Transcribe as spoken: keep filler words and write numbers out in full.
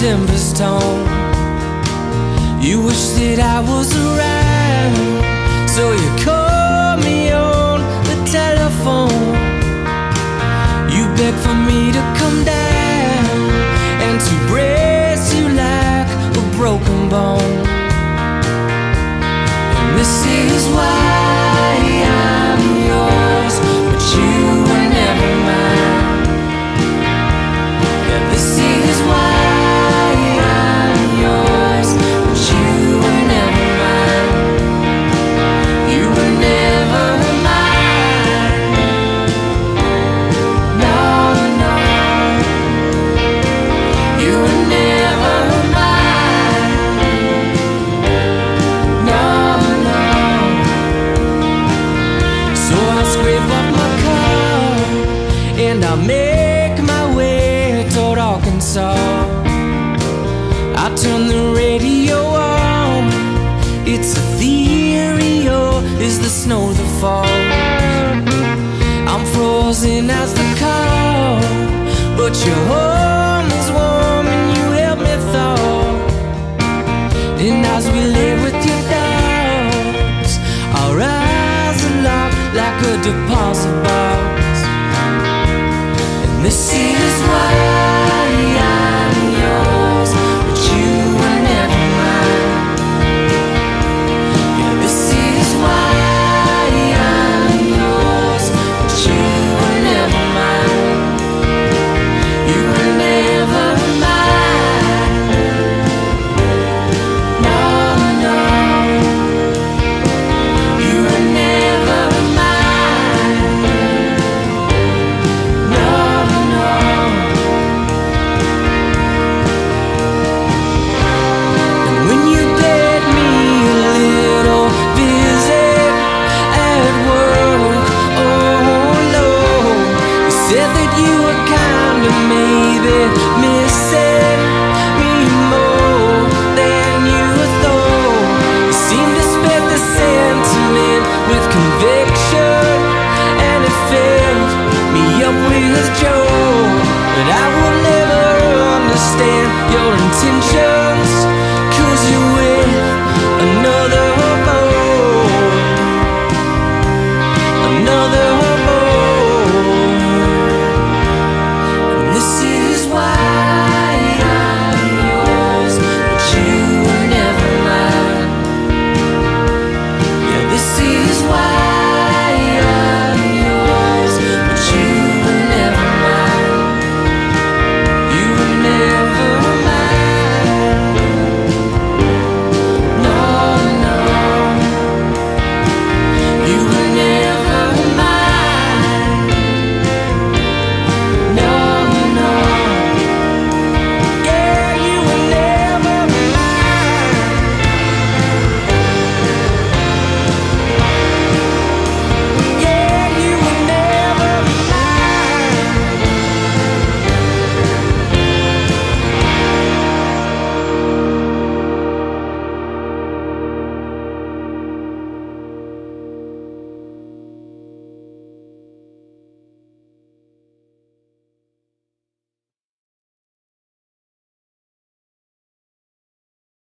September's tone. You wish that I was around, so you call me on the telephone. You beg for me to come down and to brace you like a broken bone. And this is why I'm yours, but you were never mine. Yeah, this is why I'm yours, but you were never mine. You were never mine. No, no. You were never mine. No, no. So I scrape up my car and I make my way toward Arkansas. I turn the radio on. It's a theory, or is the snow that falls? I'm frozen as the car, but you're